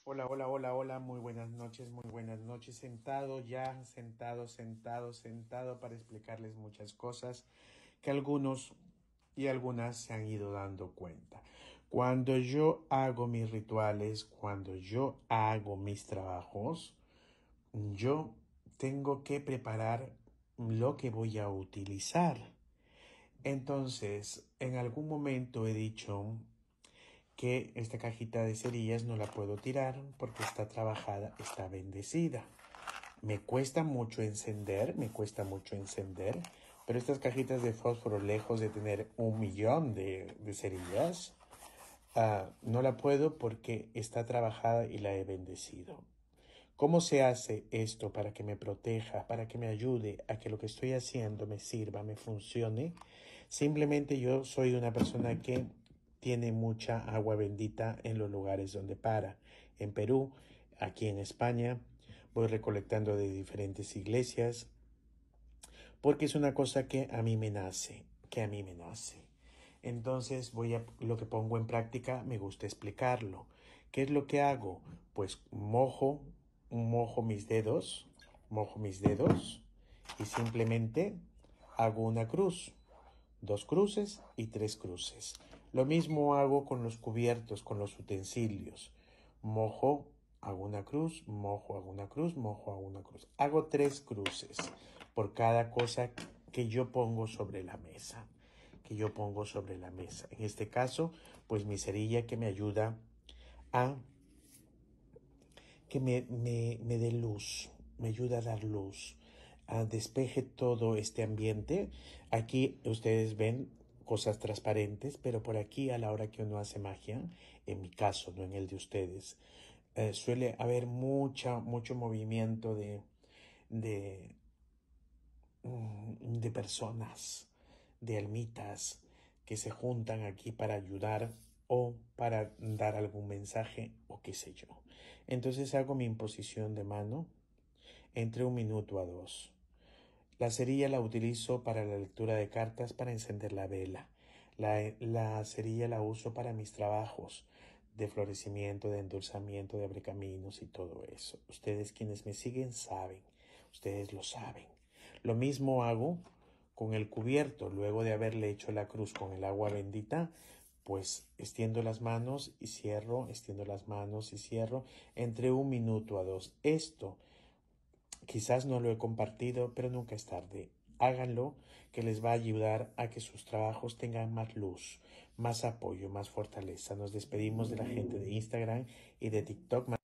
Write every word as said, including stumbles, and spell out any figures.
Hola, hola, hola, hola, muy buenas noches, muy buenas noches. Sentado ya, sentado, sentado, sentado para explicarles muchas cosas que algunos y algunas se han ido dando cuenta. Cuando yo hago mis rituales, cuando yo hago mis trabajos, yo tengo que preparar lo que voy a utilizar. Entonces, en algún momento he dicho que esta cajita de cerillas no la puedo tirar porque está trabajada, está bendecida. Me cuesta mucho encender, me cuesta mucho encender, pero estas cajitas de fósforo, lejos de tener un millón de, de cerillas, uh, no la puedo porque está trabajada y la he bendecido. ¿Cómo se hace esto para que me proteja, para que me ayude a que lo que estoy haciendo me sirva, me funcione? Simplemente yo soy una persona que tiene mucha agua bendita en los lugares donde para. En Perú, aquí en España, voy recolectando de diferentes iglesias porque es una cosa que a mí me nace, que a mí me nace. Entonces voy a lo que pongo en práctica, me gusta explicarlo. ¿Qué es lo que hago? Pues mojo, mojo mis dedos, mojo mis dedos y simplemente hago una cruz, dos cruces y tres cruces. Lo mismo hago con los cubiertos, con los utensilios. Mojo, hago una cruz, mojo, hago una cruz, mojo, hago una cruz. Hago tres cruces por cada cosa que yo pongo sobre la mesa. Que yo pongo sobre la mesa. En este caso, pues mi cerilla que me ayuda a que me, me, me dé luz, me ayuda a dar luz, a despeje todo este ambiente. Aquí ustedes ven cosas transparentes, pero por aquí a la hora que uno hace magia, en mi caso, no en el de ustedes, eh, suele haber mucha, mucho movimiento de, de, de personas, de almitas que se juntan aquí para ayudar o para dar algún mensaje o qué sé yo. Entonces hago mi imposición de mano entre un minuto a dos. La cerilla la utilizo para la lectura de cartas, para encender la vela. La, la cerilla la uso para mis trabajos de florecimiento, de endulzamiento, de abrecaminos y todo eso. Ustedes quienes me siguen saben, ustedes lo saben. Lo mismo hago con el cubierto, luego de haberle hecho la cruz con el agua bendita, pues extiendo las manos y cierro, extiendo las manos y cierro entre un minuto a dos. Esto quizás no lo he compartido, pero nunca es tarde. Háganlo, que les va a ayudar a que sus trabajos tengan más luz, más apoyo, más fortaleza. Nos despedimos de la gente de Instagram y de TikTok.